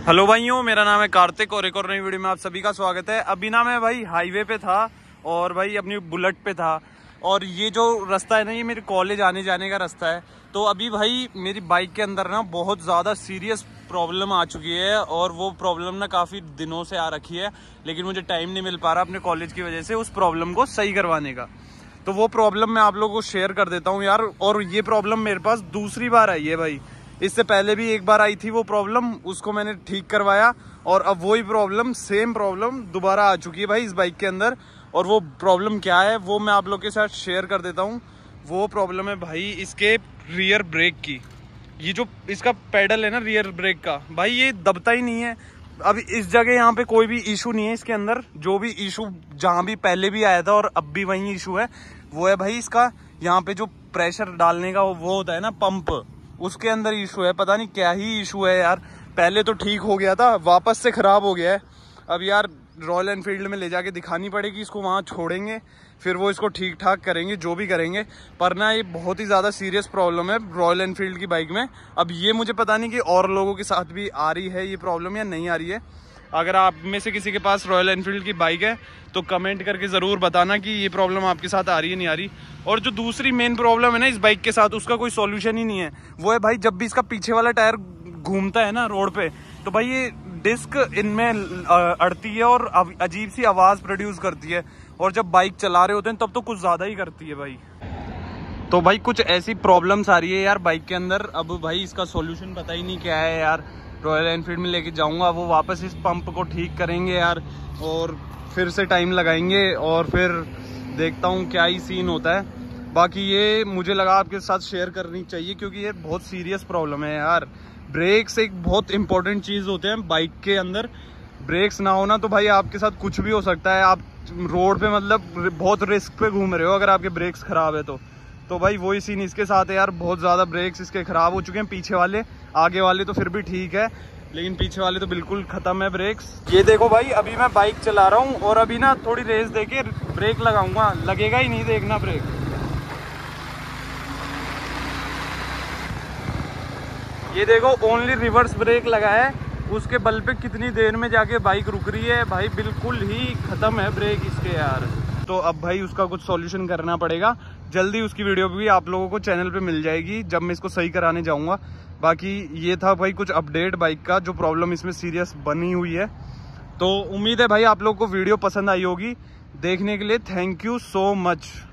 Hello भाइयों, मेरा नाम है कार्तिक और एक और नई वीडियो में आप सभी का स्वागत है। अभी ना मैं भाई हाईवे पे था और भाई अपनी बुलेट पे था और ये जो रास्ता है ना, ये मेरे कॉलेज आने जाने का रास्ता है। तो अभी भाई मेरी बाइक के अंदर ना बहुत ज़्यादा सीरियस प्रॉब्लम आ चुकी है और वो प्रॉब्लम ना काफ़ी दिनों से आ रखी है, लेकिन मुझे टाइम नहीं मिल पा रहा अपने कॉलेज की वजह से उस प्रॉब्लम को सही करवाने का। तो वो प्रॉब्लम मैं आप लोगों को शेयर कर देता हूँ यार। और ये प्रॉब्लम मेरे पास दूसरी बार आई है भाई। इससे पहले भी एक बार आई थी वो प्रॉब्लम, उसको मैंने ठीक करवाया और अब वही प्रॉब्लम, सेम प्रॉब्लम दोबारा आ चुकी है भाई इस बाइक के अंदर। और वो प्रॉब्लम क्या है वो मैं आप लोग के साथ शेयर कर देता हूँ। वो प्रॉब्लम है भाई इसके रियर ब्रेक की। ये जो इसका पेडल है ना रियर ब्रेक का, भाई ये दबता ही नहीं है। अब इस जगह यहाँ पे कोई भी इशू नहीं है इसके अंदर। जो भी इशू जहाँ भी पहले भी आया था और अब भी वही इशू है, वो है भाई इसका यहाँ पे जो प्रेशर डालने का वो होता है ना पंप, उसके अंदर इशू है। पता नहीं क्या ही इशू है यार। पहले तो ठीक हो गया था, वापस से खराब हो गया है। अब यार रॉयल एनफील्ड में ले जाके दिखानी पड़ेगी इसको, वहाँ छोड़ेंगे फिर वो इसको ठीक ठाक करेंगे जो भी करेंगे। पर ना ये बहुत ही ज़्यादा सीरियस प्रॉब्लम है रॉयल एनफील्ड की बाइक में। अब ये मुझे पता नहीं कि और लोगों के साथ भी आ रही है ये प्रॉब्लम या नहीं आ रही है। अगर आप में से किसी के पास रॉयल एनफील्ड की बाइक है तो कमेंट करके ज़रूर बताना कि ये प्रॉब्लम आपके साथ आ रही है नहीं आ रही। और जो दूसरी मेन प्रॉब्लम है ना इस बाइक के साथ, उसका कोई सॉल्यूशन ही नहीं है। वो है भाई जब भी इसका पीछे वाला टायर घूमता है ना रोड पे, तो भाई ये डिस्क इनमें अड़ती है और अजीब सी आवाज़ प्रोड्यूस करती है। और जब बाइक चला रहे होते हैं तब तो कुछ ज़्यादा ही करती है भाई। तो भाई कुछ ऐसी प्रॉब्लम्स आ रही है यार बाइक के अंदर। अब भाई इसका सॉल्यूशन पता ही नहीं क्या है यार। रॉयल एनफील्ड में लेके जाऊंगा, वो वापस इस पंप को ठीक करेंगे यार और फिर से टाइम लगाएंगे और फिर देखता हूँ क्या ही सीन होता है। बाकी ये मुझे लगा आपके साथ शेयर करनी चाहिए क्योंकि ये बहुत सीरियस प्रॉब्लम है यार। ब्रेक्स एक बहुत इंपॉर्टेंट चीज़ होते हैं बाइक के अंदर। ब्रेक्स ना होना तो भाई आपके साथ कुछ भी हो सकता है। आप रोड पे मतलब बहुत रिस्क पे घूम रहे हो अगर आपके ब्रेक्स खराब है तो भाई वही सीन इसके साथ है यार। बहुत ज़्यादा ब्रेक्स इसके ख़राब हो चुके हैं पीछे वाले। आगे वाले तो फिर भी ठीक है, लेकिन पीछे वाले तो बिल्कुल ख़त्म है ब्रेक्स। ये देखो भाई, अभी मैं बाइक चला रहा हूँ और अभी ना थोड़ी रेस देके ब्रेक लगाऊंगा, लगेगा ही नहीं, देखना ब्रेक। ये देखो ओनली रिवर्स ब्रेक लगा है, उसके बल पे कितनी देर में जाके बाइक रुक रही है भाई। बिल्कुल ही ख़त्म है ब्रेक इसके यार। तो अब भाई उसका कुछ सॉल्यूशन करना पड़ेगा। जल्दी उसकी वीडियो भी आप लोगों को चैनल पे मिल जाएगी जब मैं इसको सही कराने जाऊंगा। बाकी ये था भाई कुछ अपडेट बाइक का, जो प्रॉब्लम इसमें सीरियस बनी हुई है। तो उम्मीद है भाई आप लोगों को वीडियो पसंद आई होगी। देखने के लिए थैंक यू सो मच।